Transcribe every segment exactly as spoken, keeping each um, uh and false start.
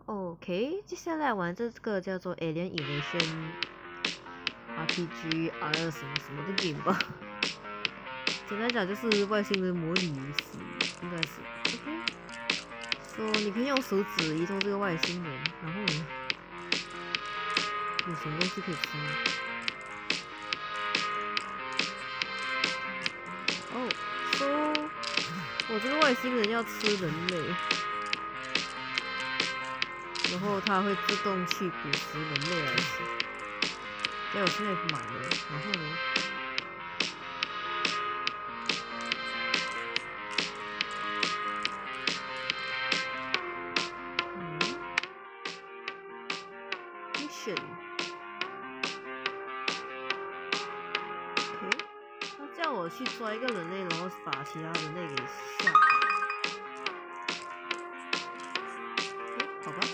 OK， 接下来玩这个叫做 Alien Invasion R P G R 什么什么的 game 吧。简单讲就是外星人模拟游戏，应该是 OK。说、so, 你可以用手指移动这个外星人，然后呢，有什么东西可以吃吗？哦，说我这个外星人要吃人类。 然后它会自动去捕食人类来吃。哎，我现在买了，然后呢？嗯 ，mission。OK， 他叫我去抓一个人类，然后把其他人类给吓跑。哎，好吧。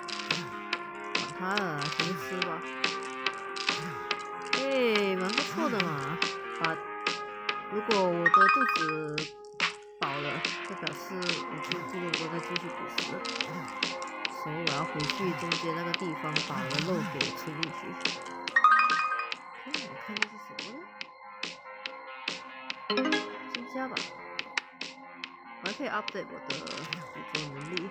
啊，先吃吧。哎、欸，蛮不错的嘛。把，如果我的肚子饱了，就表示我就不能够再继续捕食了。所以我要回去中间那个地方，把我的肉给吃进去。哎、欸，我看这是什么呢？增加吧。我还可以 update 我的捕捉能力。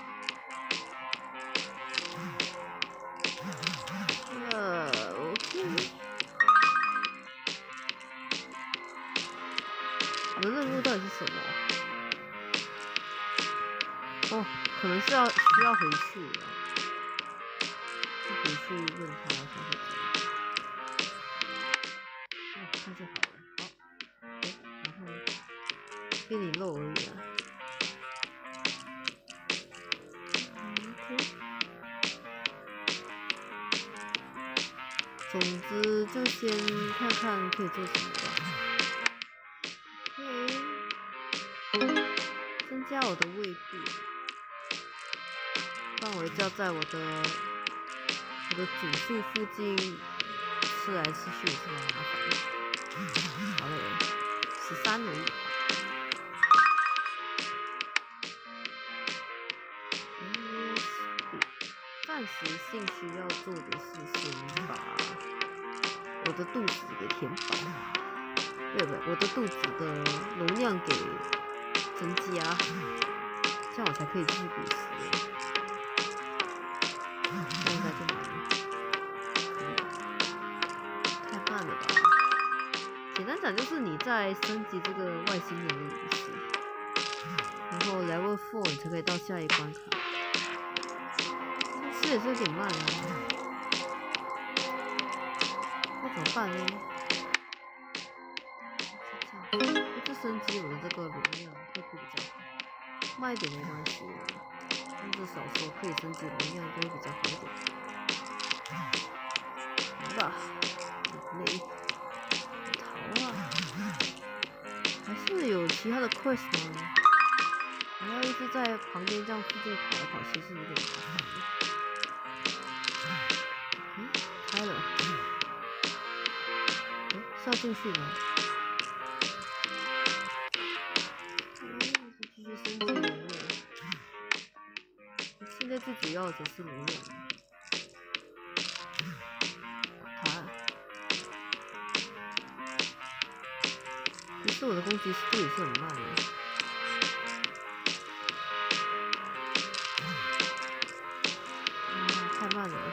呃 ，OK。我的任务到底是什么？哦，可能是要需要回去了，回去问他才会知道。哦，那就好了。好，哎，然后给你肉而已啊。OK。 总之就先看看可以做什么吧。OK， 增加我的胃部，范围就要在我的我的主树附近吃来吃去也是蛮麻烦的。好嘞，十三而已。暂时性需要做的是先把我的肚子给填饱，对不对？我的肚子的容量给增加，这样我才可以继续捕食。这样应该就满了。太慢了吧？简单讲就是你在升级这个外星人的游戏，然后 level four 你才可以到下一关卡。 这也是有点慢啊，那怎么办呢？一直升级我的这个容量会不会比较好？慢一点没关系，但至少说可以升级容量应该会比较好一点。来吧，累，逃啊！还是有其他的 quest 吗？我要一直在旁边这样附近跑来跑，其实有点麻烦。 嗯，开了。哎，是要进去吗？嗯，继续升级容量。现在最主要的是容量。啊！其实我的攻击速度也是很慢的。啊，太慢了。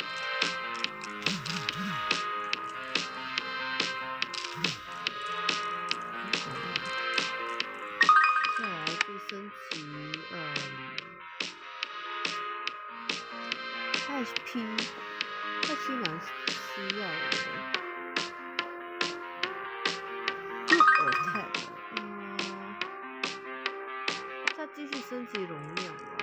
升级，嗯 ，H P，H P 蛮需要的。Good attack， 嗯，再继续升级容量吧。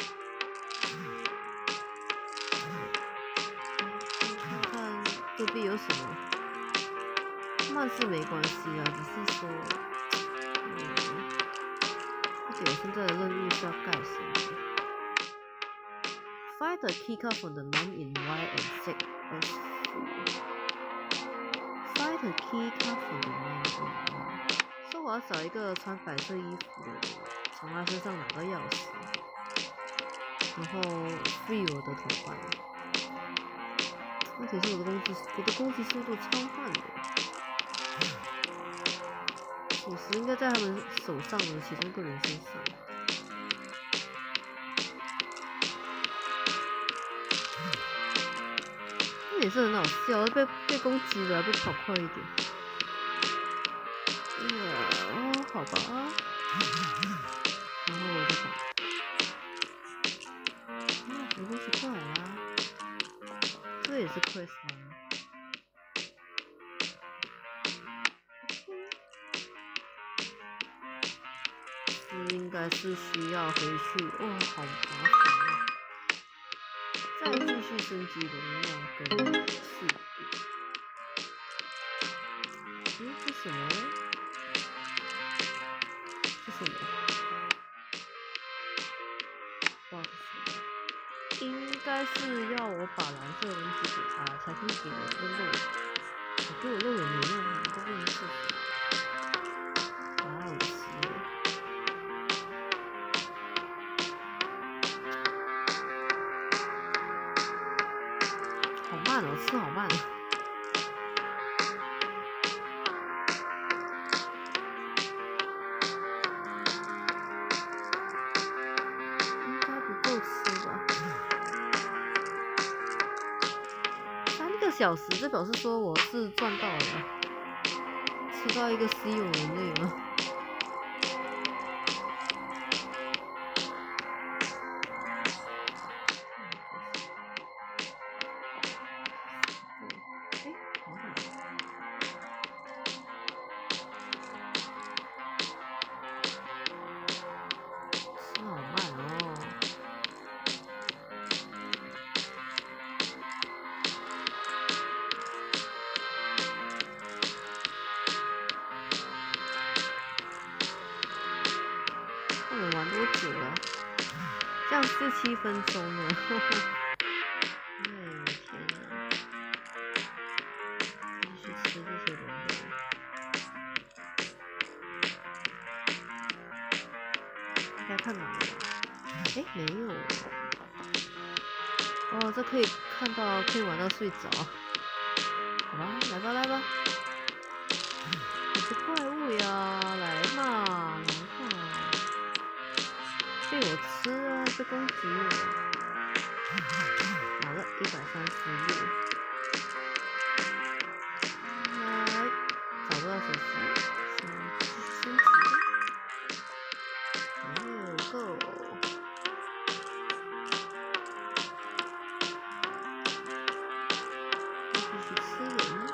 看看右边有什么，慢是没关系啊，只是说。 我现在的任务是要干什么 ？Find the key card from the man in white and set a fool. Find the key card from the man in white. 说我要找一个穿白色衣服的人，从他身上拿到钥匙。 然后 free 我的同伴。问题是我的攻击，我的攻击速度超慢的。属实应该在他们手上的其中一个人身上。这也是很好笑，被被攻击了，被跑快一点。哦，好吧。然后我就跑。啊，什么东西过来啦？这也是 quest 吗？应该是需要回去，哇，好麻烦啊！再继续升级荣耀跟士兵。咦，这什么？这什么？哇，应该是要我把蓝色的东西给他，才可以给我这个肉。我给我肉也没用，我都不能吃。哇，恶心！好慢哦，吃好慢。应该不够吃吧？三个小时，这表示说我是赚到了，吃到一个 C 勇人类了。玩多久了？这样就七分钟了，呵呵。哎，天哪！继续吃这些人类。应该看哪了？哎，没有。哦，这可以看到，可以玩到睡着。好吧，来吧，来吧。你是怪物呀，来嘛，来嘛。被我吃啊！被攻击我，好了，一百三十六。来，找不到手机，升级。哦，Go！继续吃人。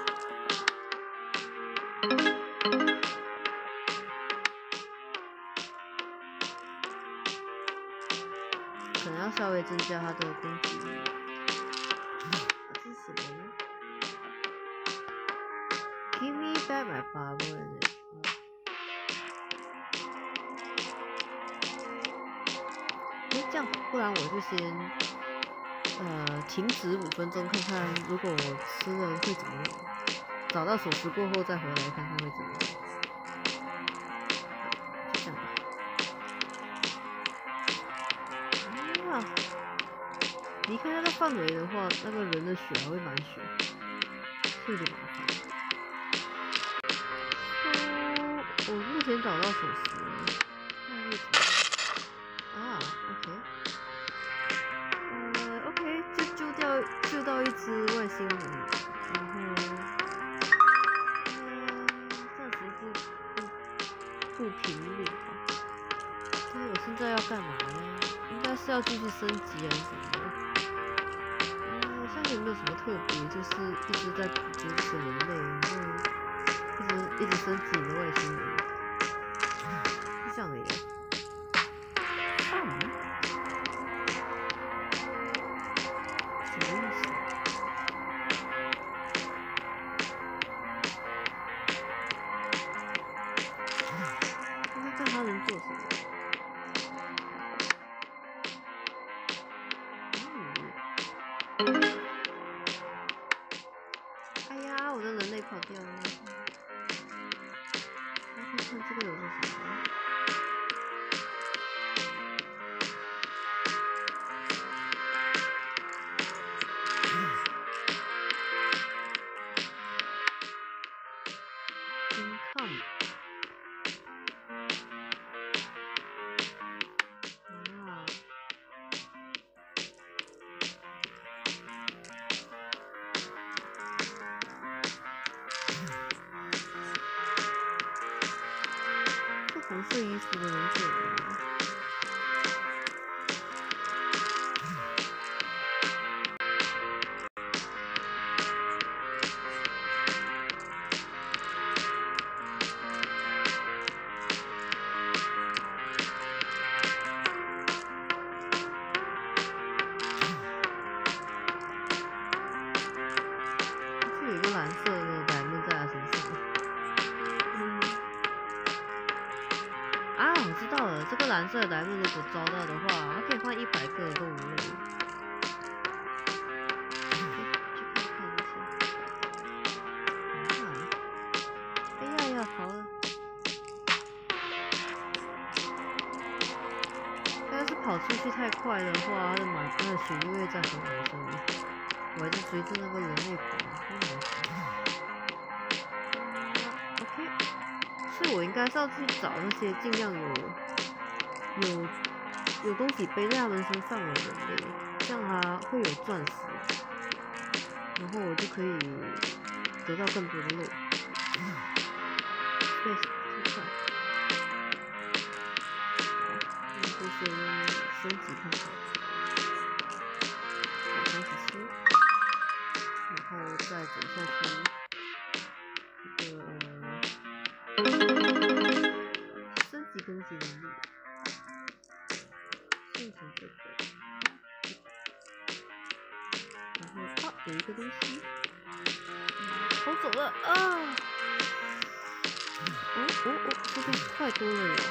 可能要稍微增加它的攻击力。这是什么呢 ？Give me back my power and 哎，这样不然我就先呃停止五分钟，看看如果我吃了会怎么样。找到锁匙过后再回来看看会怎么样。就这样吧。啊！离开那个范围的话，那个人的血还会满血，有点麻烦。哦，我目前找到锁匙了，那会怎么样？啊 ，OK， 呃 ，OK， 就救掉救到一只外星人，然后，呃，暂时不不不平路吧。所以我现在要干嘛呢？应该是要继续升级还是什么的？嗯，像有没有什么特别，就是一直在捕捉这些人类，然后一直一直升级你的外星人，是这样的耶。嗯，什么意思？那看他能做什么？哎呀，我的人类跑掉了。来看看这个有是什么？ 有招到的话，它可以换一百个动物类。去看看一下。啊！哎呀呀，逃了！但是跑出去太快的话，它的马它的血就会再回来这里。我还在追着那个人类跑，太麻烦。 OK， 所以我应该是要去找那些尽量有有有东西背在他们身上的人类，这样他会有钻石，然后我就可以得到更多的肉。对，太快。好，那就先升级看看。三十七，然后再走下去。 升级攻击能力，变成这个，然后啊，有一个东西，跑走了啊！哦哦哦，这个快多了耶！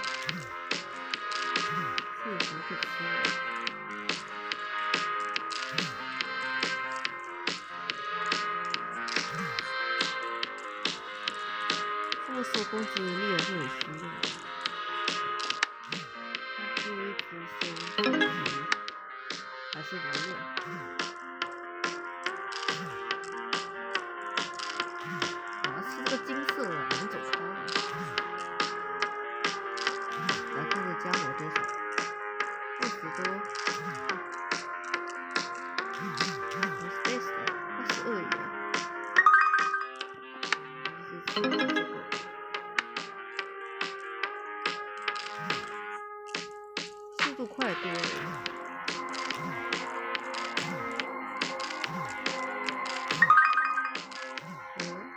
这有什么可吃的？这么说攻击能力也是很虚的。 注意提升升级，还是不用。啊，是这个金色的，能走开了。来看这加我多少？二十多。Space 的，二十二耶。就是这个。 速度快多了。嗯，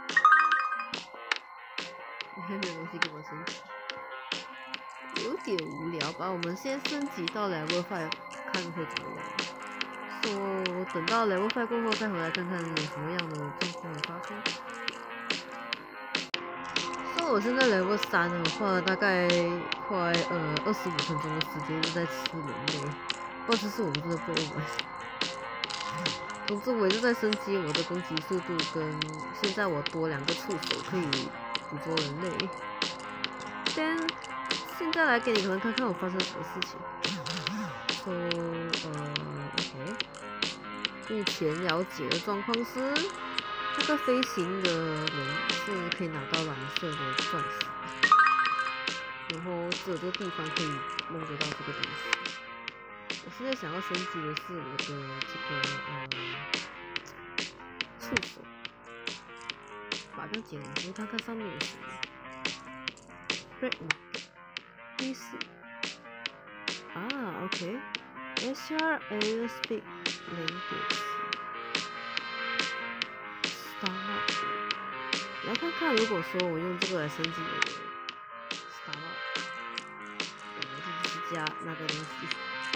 还没有东西给我升级，有点无聊吧？我们先升级到 level five， 看会怎么样。说等到 level five 过后再回来看看有什么样的状况会发生。说我现在 level 三的话，大概快呃二十五分钟的时间就在吃人类，或者是我们真的不会玩。总之，我一直在升级我的攻击速度，跟现在我多两个触手可以捕捉人类。但现在来给你们看看我发生什么事情。说呃 ，OK， 目前了解的状况是。 这个飞行的人是可以拿到蓝色的钻石，然后只有这个地方可以弄得到这个东西。我现在想要升级的是我的这个呃触手，把它剪完，看看上面有什么。Break market， 第四啊 ，OK，S R Air Speed Language。 来看看，如果说我用这个来升级我的 Star Up， 我就是加那个东西。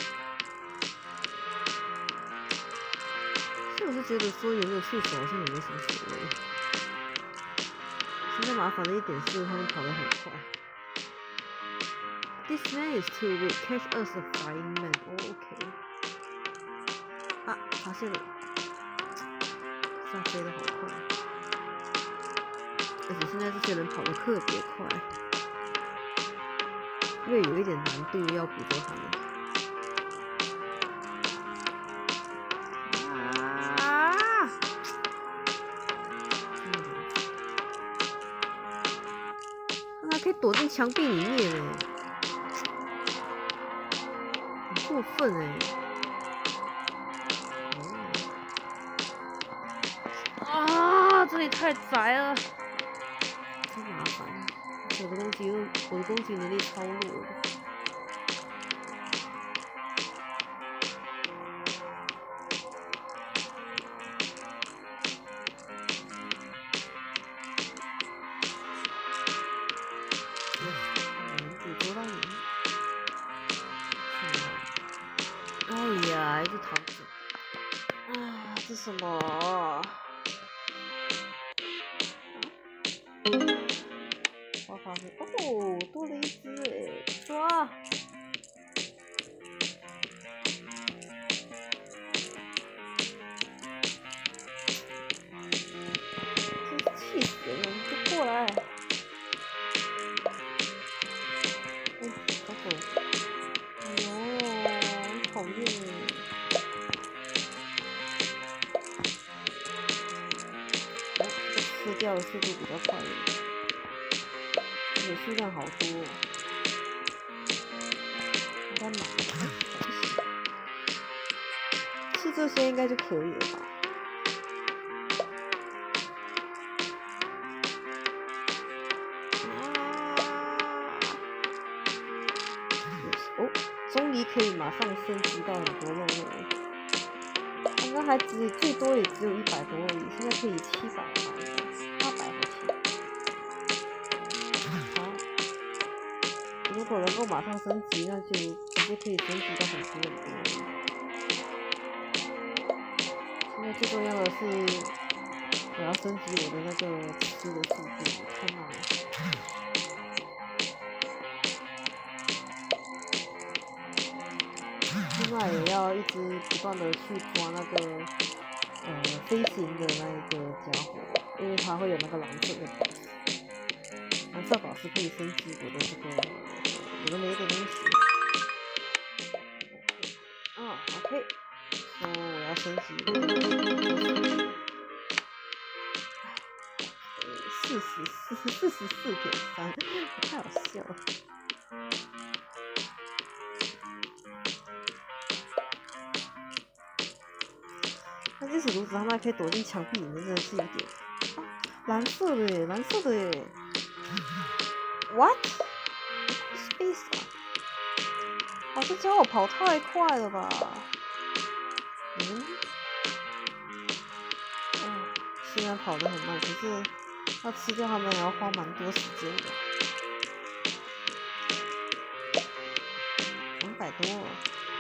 所以我是觉得说有没有触手好像也没什么所谓。现在麻烦的一点是他们跑得很快。This man is too weak. Catch us a flying man. Oh, OK。啊，发现了，他飞得好快。 而且现在这些人跑得特别快，因为有一点难度要捕捉他们。啊！他还可以躲进墙壁里面哎，很过分哎！啊，这里太窄了。 太麻烦了，我的攻击，我的攻击能力超弱的。能捕捉到你？哎呀，一直逃走。啊，这什么？ 花花灰哦，多了一只哎，抓！ 讨厌哎！哦，这个吃掉的速度比较快一点，而且数量好多、哦。应该买，不行，吃这些应该就可以了吧？哦，终于可以马上升级到很多肉肉了。刚刚还只最多也只有一百多而已，现在可以七百吧，八百还七百。好，如果能够马上升级，那就直接可以升级到很多很多。现在最重要的是，我要升级我的那个吃的速度，太慢了。另外也要一直不断的去抓那个呃飞行的那一个家伙，因为它会有那个蓝色的宝石，蓝色宝石可以升级我的这个有的没的东西。啊 ，OK， 说我要升级四十四四十四点三，太好笑了。那这石炉子他们还可以躲进墙壁里面，真的是有点。啊、蓝色的耶，蓝色的耶。What？ Space 啊！哦，这家伙跑太快了吧？嗯。哦，虽然跑得很慢，可是要吃掉他们也要花蛮多时间的。两百多、哦。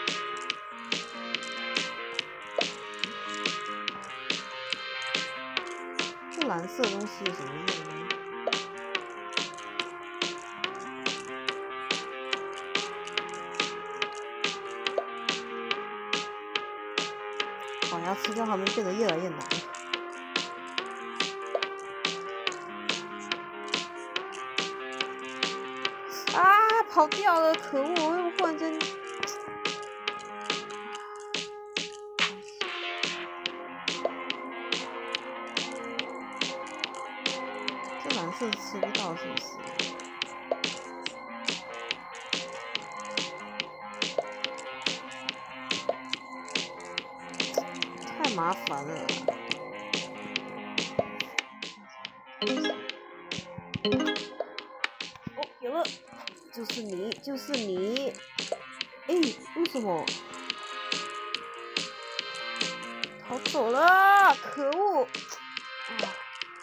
这蓝色的东西有什么用呢？好，要吃掉它们变得越来越难。啊！跑掉了，可恶！我又忽然间。蓝色吃不到是不是？太麻烦了。哦，有了，就是你，就是你。哎，为什么逃走了？可恶！啊！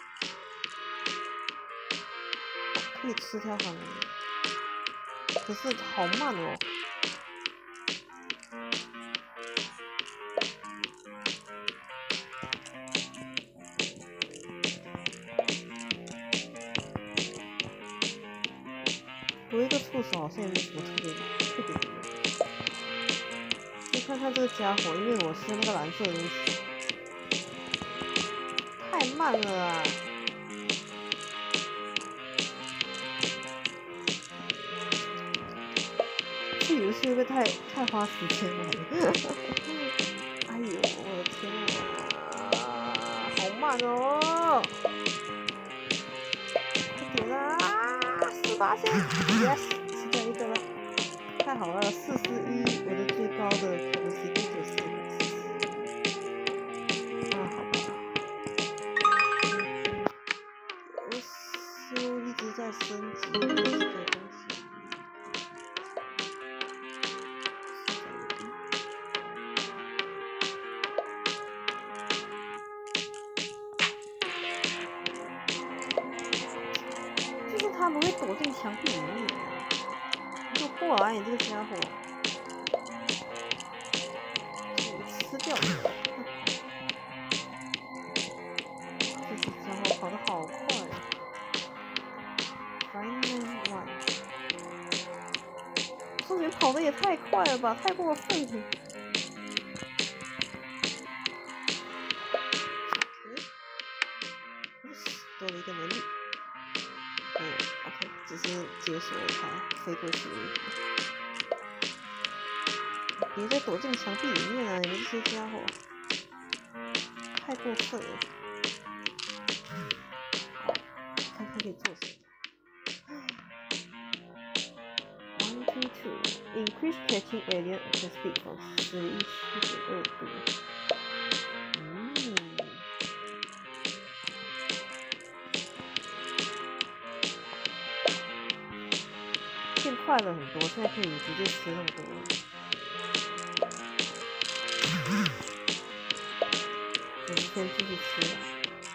可以吃掉它们，可是好慢哦。我一个触手好像也没什么特别特别的用。你看看这个家伙，因为我是那个蓝色的东西，太慢了啊！这游戏会不会太太花时间了？哎呦，我的天啊，好慢哦！快点啊，四八线 ，yes， 吃掉一个了，太好了，四十一，我的最高的 capacity 就是四十。啊，好吧，我是一直在升级这个东西。他们会躲进墙壁里面，你给我过来，你这个家伙！吃掉你！这家伙跑得好快啊 ！Final one， 这人跑得也太快了吧，太过分了！多了一个能力。没有 ，OK， 只是解锁了它飞过去而已。 别再躲进墙壁里面啊！你们这些家伙，太过分了。好，看看可以做什么。One two two increase catching area and speed from 十一七点二度。嗯。变快了很多，现在可以直接吃那么多了。我们先继续吃吧。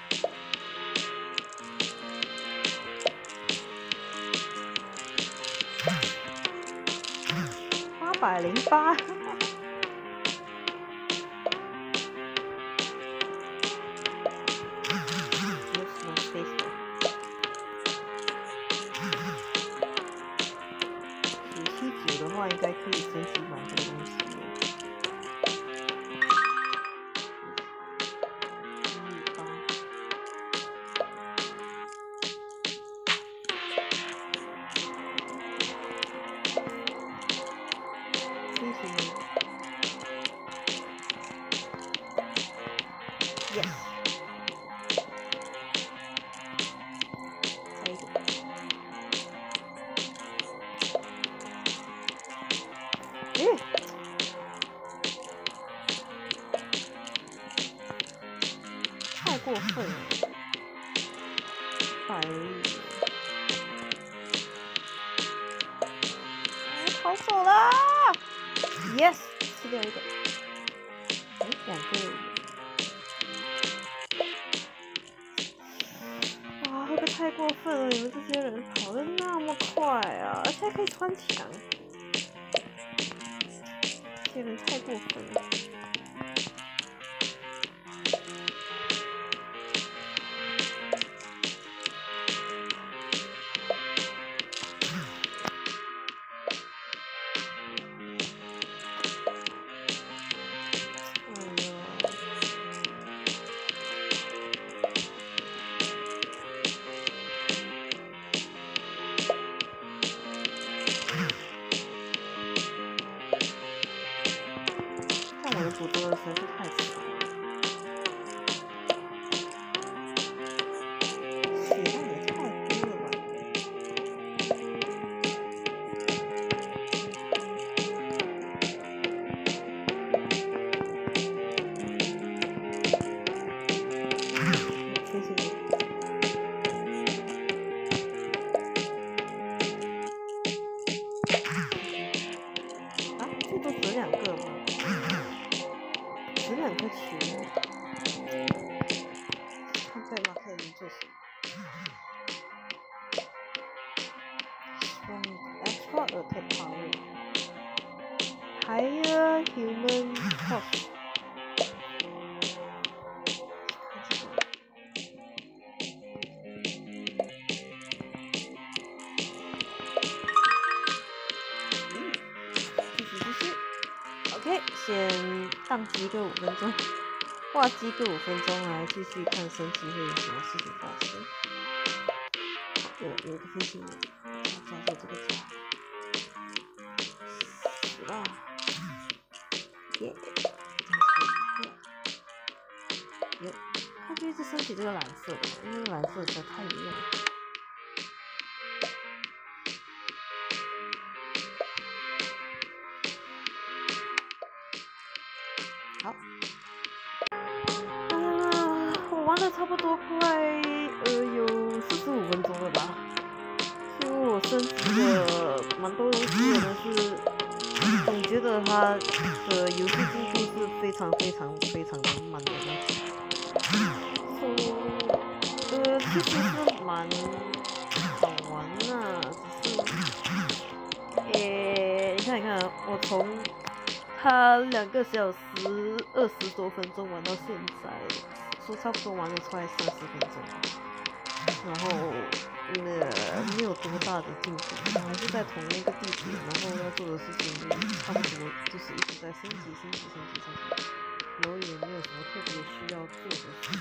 八百零八。应该可以升级蛮多东西的。八，谢谢你。Yes。再一个。诶。太过分了，百亿，逃走啦 ！Yes， 吃掉一个，哎，两个而已。哇，这个太过分了！你们这些人跑得那么快啊，而且还可以穿墙，这些人太过分了。我的捕捉的实在是太少了，血量也太多了吧！谢谢你。啊，最多只两个吗？只两颗球，看在马克能做什么 ？Strong extra attack power, higher human cost。继续继续 ，OK， 先宕机个五分钟。挂机个五分钟，来继续看升级会有什么事情发生。有有一个飞行员，抓住这个家，死啦！耶，有，他就一直升起这个蓝色的，因为蓝色实在太有用了。好。玩了差不多快呃有四十五分钟了吧，其实我升级了蛮多东西的，但是总觉得它的游戏进度是非常非常非常的慢的那种。So, 呃，其实是蛮好玩呐、啊，只是，诶，你看你看，我从它两个小时二十多分钟玩到现在。说差不多玩了快三十分钟，然后呃没有多大的进步，我还是在同一个地点，然后要做的事情差不多就是一直在升级、升级、升级、升级，然后也没有什么特别需要做的事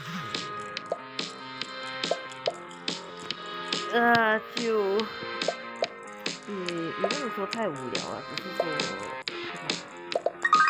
情，呃，就也也不能说太无聊啊，只是说。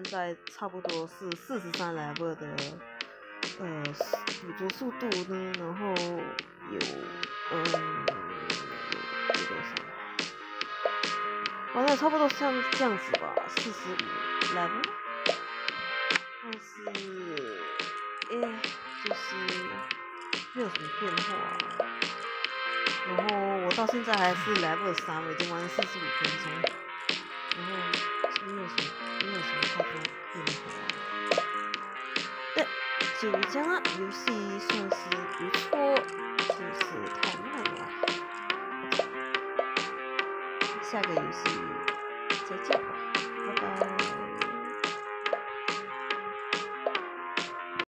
现在差不多是四十三 level 的呃捕捉速度呢，然后有嗯有多少？完了，差不多像这样子吧，四十五 level， 但是诶、欸，就是没有什么变化。然后我到现在还是 level 三，我已经玩了四十五分钟，然后没有什么没有什么太多变化。对，就这样啊，游戏算是不错，就是太慢了。下个游戏再见吧，拜拜。